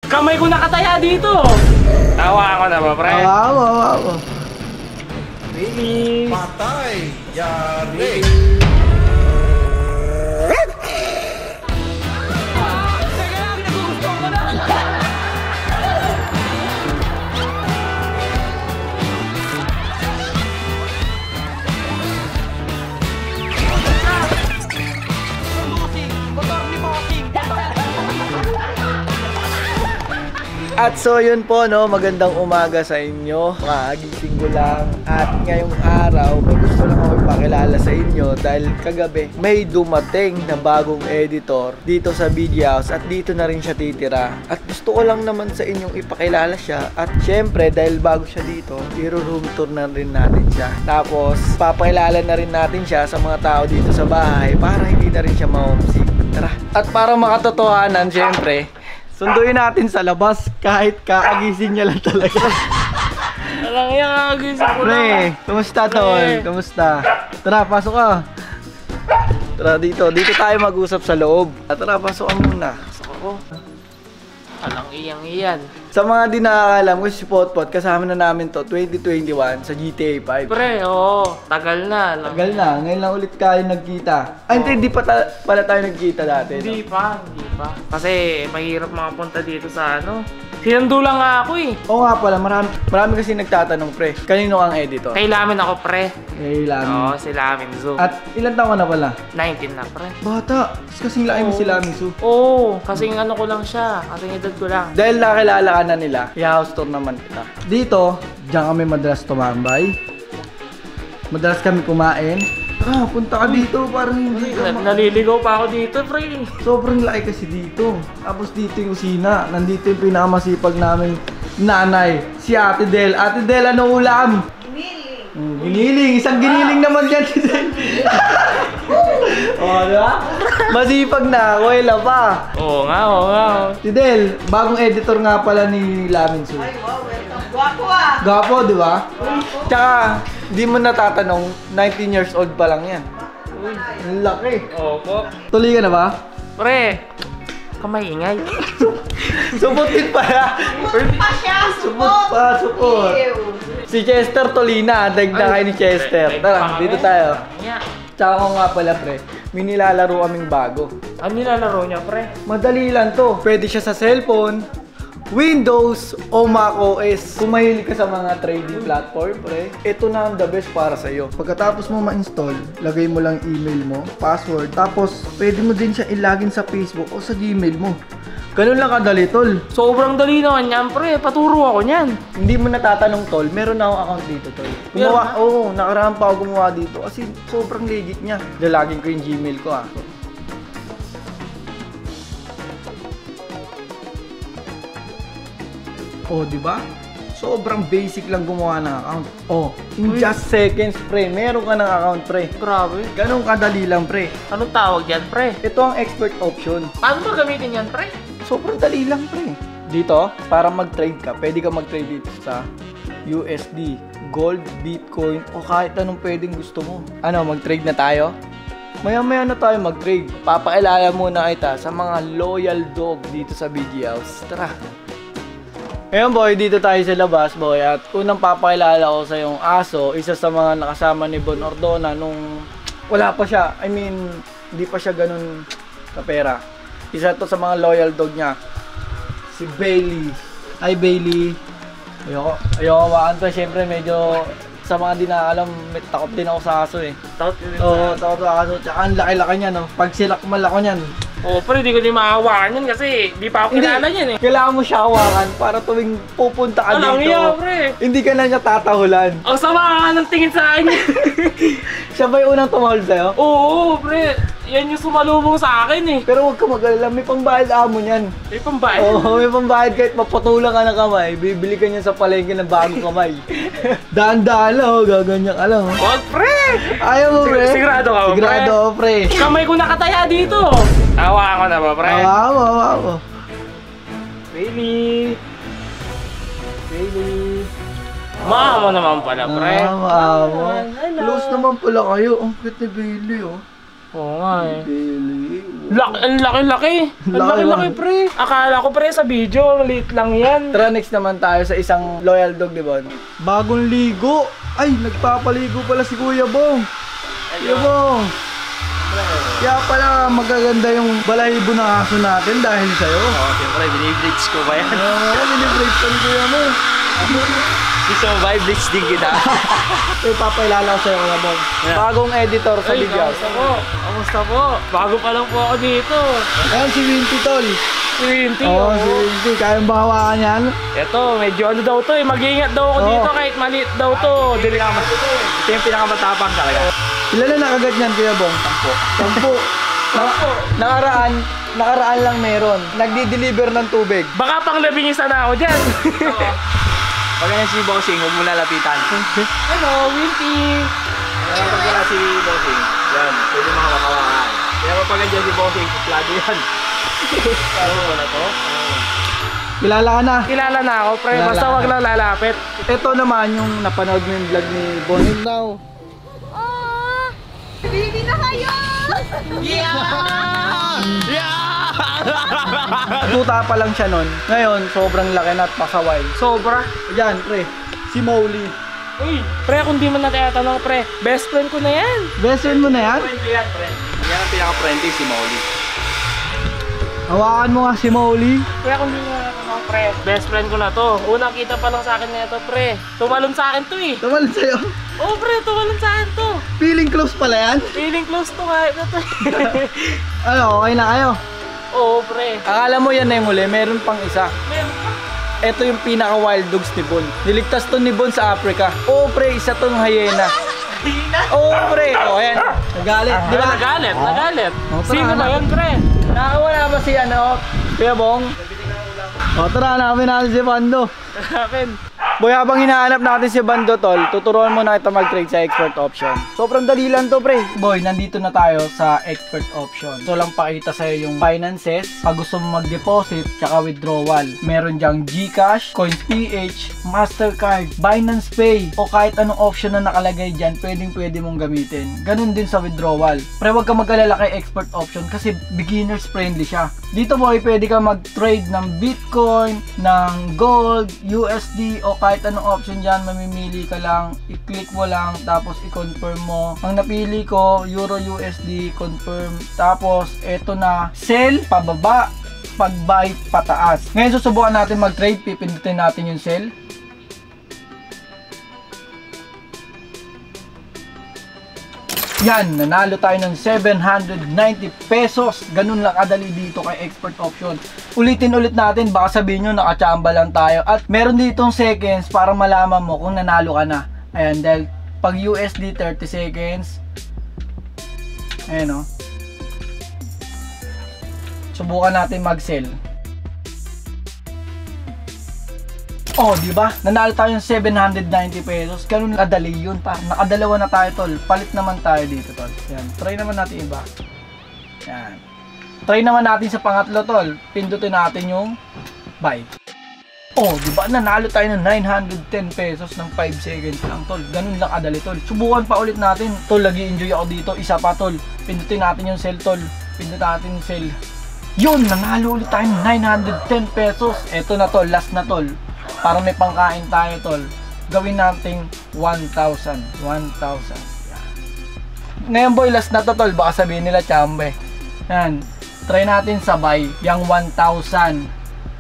Kamay ko nakataya dito. Tawa ako na ba, pre? Awa. Baby. Patay! Yari! At so yun po no, magandang umaga sa inyo. Kagising ko lang at ngayong araw may gusto lang ako ipakilala sa inyo dahil kagabi may dumating na bagong editor dito sa Video House at dito na rin siya titira. At gusto ko lang naman sa inyong ipakilala siya at syempre dahil bago siya dito, i-room tour na rin natin siya. Tapos papakilala na rin natin siya sa mga tao dito sa bahay para hindi na rin siya ma-homesick. Tara! At para makatotohanan syempre, sunduin natin sa labas kahit kakagising niya lang talaga. Alang yan, kakagising ko lang. Pre, kumusta tol? Kumusta? Tara, pasok ka. Tara dito tayo mag-usap sa loob. Tara, pasok ka muna. Pasok ako. Alang iyan. Sa mga di nakakalam ko si Potpot, kasama na namin to 2021 sa GTA 5. Pre, oo. Tagal na. Tagal na, ngayon lang ulit kayo nagkita. Ay, hindi pa pala tayo nagkita dati. Hindi pa. Kasi mahirap makapunta dito sa ano. Sinundo lang nga ako eh. Oo nga pala, marami kasi nagtatanong pre. Kanino ang editor? Kay Lamin ako, pre. Kay Lamin. Oo, si Lamin Zoo. At ilan taon ka na pala? 19 na, pre. Bata, kasing laki mo si Lamin Zoo. Oo, kasing ano ko lang siya. Kasing edad ko lang. Dahil nakilala ka na nila, i-house tour naman kita. Dito, diyan kami madalas tumambay. Madalas kami kumain. Tara, punta ka dito, parang hindi ka Naliligaw pa ako dito, pre. sobrang laki kasi dito. Tapos dito yung kusina. Nandito yung pinakamasipag namin nanay, si Ate Del. Ate Del, ano ulam? Giniling. Giniling. Isang giniling naman yan si Del. O, diba? Masipag na. Wala pa. Oo nga. Si Del, bagong editor nga pala ni Lamin Zoo. Ay, wow, welcome. Guwapo ah! Gapo, di ba? Tsaka, di mo natatanong, 19 years old pa lang yan. Ang laki. Opo. Tuloy ka na ba? Pre, kamaingay. Suputin pala. Supot pa siya! Supot. Si Chester Tolina, dagdag kayo ni Chester. Tara, dito tayo. Tsaka ko nga pala pre, may nilalaro kaming bago. Ano nilalaro niya, pre? Madali lang to. Pwede siya sa cellphone, Windows o Mac OS. Kung mahilig ka sa mga trading platform, pre, ito na ang the best para sa'yo. Pagkatapos mo ma-install, lagay mo lang email mo, password, tapos pwede mo din siya ilagin sa Facebook o sa Gmail mo. Ganun lang kadali, tol. Sobrang dali naman yan, pre. Paturo ako niyan. Hindi mo natatanong, tol. Meron na akong account dito, tol. Nakaraan pa ako gumawa dito kasi sobrang legit niya. Lalagin ko yung Gmail ko, Oh, di ba? Sobrang basic lang gumawa ng account. Oh, in just seconds, pre. Meron ka ng account, pre. Grabe. Ganun kadali lang, pre. Anong tawag yan, pre? Ito ang expert option. Paano ba gamitin yan, pre? Sobrang dali lang, pre. Dito, para mag-trade ka, pwede ka mag-trade dito sa USD, Gold, Bitcoin, o kahit anong pwedeng gusto mo. Ano, mag-trade na tayo? Maya-maya na tayo mag-trade. Papakilala muna kita sa mga loyal dog dito sa BG House. Tara! Ngayon boy, dito tayo sa labas boy at unang papakilala ko sa yung aso, isa sa mga nakasama ni Bon Ordona nung wala pa siya, hindi pa siya ganun kapera. Isa to sa mga loyal dog niya, si Bailey. Hi Bailey. Ayoko makanto, syempre medyo sa mga di na alam, may takot din ako sa aso eh. Takot din Oo, takot sa aso, tsaka ang laki-laki niya no, pag silakmal ako niyan. Oo, pero hindi ko din makahawakan yan kasi di pa ako kilala yan eh. Kailangan mo siya hawakan para tuwing pupunta ka Alam dito. niya, pre. Hindi ka na niya tatahulan. Ang sama ka ng tingin sa akin. Siya ba yung unang tumahol sa'yo? Oo, pre. Yan yung sumalubong sa akin eh. Pero huwag ka mag-alala, may pambayad amo niyan. May pambayad. Oo, may pambayad kahit mapatulang ka ng kamay, bibili ka niya sa palengke ng bagong kamay. Daan-daan lang, gaganyan ka lang. Wag, pre. Ayaw mo, pre? Sigurado ka ba, pre? Sigurado ako, pre. Kamay ko nakataya dito. Tawa ako na ba, pre? Awa. Baby. Mama naman pala, pre. Awa. Close naman pala kayo. Ang cute ni Bailey, oh. Oo nga eh. Pili. Ang laki-laki. Ang laki-laki, pre. Akala ko, pre, sa video, maliit lang yan. Tara, next naman tayo sa isang loyal dog, di ba? Bagong ligo. Ay, nagpapaligo pala si Kuya Bong. Kuya Bong. Kaya pala magaganda yung balahibo ng aso natin dahil sa'yo. Oo, siyempre, binibridge ko ba yan? Oo, binibreak pa ni Kuya mo. Gusto mo ba, i-blitz din kita? Ito, papайлala ko sa'yo, Kuya Bong. Bagong editor sa Ay, video. kamusta po? Kamusta po? Bago pa lang po ako dito. Ayan si Winty, tol. Si Winty, Oo, si Winty. Kayang bahawakan yan. Eto, medyo ano daw to eh. Mag-iingat daw ako Oo. dito kahit maliit daw to. Ito yung pinakamatapang talaga. Ilan na nakagat niyan, Kuya Bong? 10. Nakaraan lang meron. Nagdi-deliver ng tubig. Baka pang 11 na ako dyan. Pag ganyan si Bossing, huwag mo na lapitan. Hello, Winty. Kaya pag wala si Bossing, yan, pwede makakawakan. Kaya pag ganyan si Bossing, suplado yan. Oo, wala to? Kilala ka na. Kilala na ako, pre. Kilala Basta ka. wag lang lalapit. Ito naman yung napanood mo yung vlog ni Bonnie now. Baby na kayo! Tuta pa lang siya nun. Ngayon, sobrang laki na at pasaway. Sobra. Yan, pre. Si Mowgli. Uy, pre, kung di man natin tatanong, pre, best friend ko na yan. Best friend mo na yan? Friendly yan, friend. Yan ang pinaka-friendly, si Molly. Hawakan mo nga si Mowgli. Pre, kung di mo natanong, pre, best friend ko na to. Unang kita pa lang sa akin na ito, pre. Tumalon sa akin to eh. Tumalon sa'yo. Oo, pre, tumalon sa akin to. Feeling close pala yan. Feeling close to kahit na to. Ano, okay na kayo? Oo, pre. Akala mo yan na yung huli, meron pang isa. Meron pa. Ito yung pinaka wild dogs ni Bon. Niligtas to ni Bon sa Africa. Oo, pre, isa tong hyena. Oo, pre. O, ayan. Nagalit, di ba? Nagalit. Oh, tara, Sino ba hanapin. yun, pre? Nakawala ba si ano? Kuya Bong? O, tara, hanapin natin si Bando. Hanapin. Boy, habang hinahanap natin si Bando, tol, tuturuan mo na kita mag-trade sa expert option. Sobrang dali lang to, pre. Boy, nandito na tayo sa expert option. So lang pakita sa'yo yung finances, pag gusto mo mag-deposit, tsaka withdrawal. Meron dyang GCash, CoinsPH, Mastercard, Binance Pay, o kahit anong option na nakalagay dyan, pwede mong gamitin. Ganun din sa withdrawal. Pre, wag ka mag-alala kay expert option kasi beginners friendly siya. Dito, boy, pwede ka mag-trade ng Bitcoin, ng Gold, USD, o kahit anong option dyan, mamimili ka lang, i-click mo lang, tapos i-confirm mo. Ang napili ko, Euro USD, confirm, tapos eto na, sell, pababa, pag-buy, pataas. Ngayon susubukan natin mag-trade, pipindutin natin yung sell. Yan, nanalo tayo ng 790 pesos. Ganun lang kadali dito kay expert option. Ulitin ulit natin, baka sabihin nyo nakachamba lang tayo. At meron ditong seconds para malaman mo kung nanalo ka na. Ayan, dahil pag USD 30 seconds. Ayan o. Subukan natin mag-sell. Oh, di ba? Nanalo tayo ng 790 pesos. Ganun kadali yun. Nakadalawa na tayo, tol. Palit naman tayo dito, tol. Yan. Try naman natin iba. Yan. Try naman natin sa pangatlo, tol. Pindutin natin yung buy. Oh, di ba? Nanalo tayo ng 910 pesos ng 5 seconds lang, tol. Ganun lang kadali, tol. Subukan pa ulit natin. Tol, nag-i-enjoy ako dito. Isa pa, tol. Pindutin natin yung sell, tol. Pindutin natin yung sell. Yun! Nanalo ulit tayo ng 910 pesos. Eto na, tol. Last na, tol. Para may pangkain tayo, tol. Gawin nating 1,000. 1,000. Yan. Ngayon, boy, last na to, tol. Baka sabihin nila, chambe. Yan. Try natin sabay. Yang 1,000.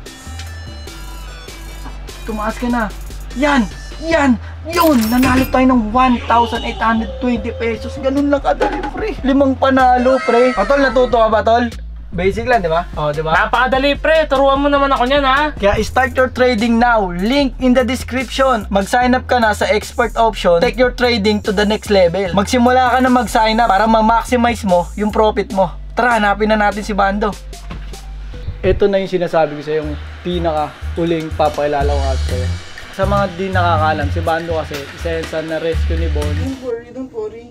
Tumaas ka na. Yan! Yan! Yun! Nanalo tayo ng 1,820 pesos. Ganun lang kadali, pre. 5 panalo, pre. O, tol, natuto ka ba, tol? Basic lang, di ba? Oh, di ba? Napakadali, pre. Turuan mo naman ako niyan, ha? Kaya start your trading now. Link in the description. Mag-sign up ka na sa expert option. Take your trading to the next level. Magsimula ka na mag-sign up para ma-maximize mo yung profit mo. Tara, hanapin na natin si Bando. Ito na yung sinasabi ko sa yung pinaka-uling papakilala ko kasi. Sa mga di nakakalam, si Bando kasi isa yan sa na-rescue ni Bon. Don't worry.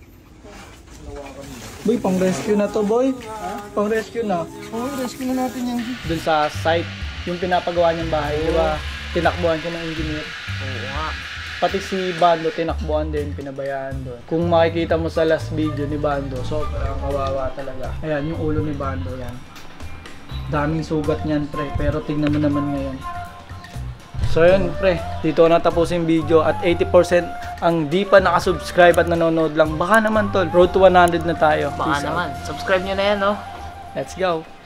Boy, pang-rescue na to, boy. Pang-rescue na. Oo, rescue na natin yan. Dun sa site, yung pinapagawa niyang bahay, di ba? Tinakbuhan siya ng engineer. Oo nga. Pati si Bando, tinakbuhan din, pinabayaan doon. Kung makikita mo sa last video ni Bando, sobrang kawawa talaga. Ayan, yung ulo ni Bando, yan. Daming sugat niyan, pre. Pero tignan mo naman ngayon. So yun, pre. Dito na tapusin video at 80% ang di pa nakasubscribe at nanonood lang. Baka naman, tol. Road to 100 na tayo. Baka Peace out. naman. Subscribe nyo na yan, no? Let's go.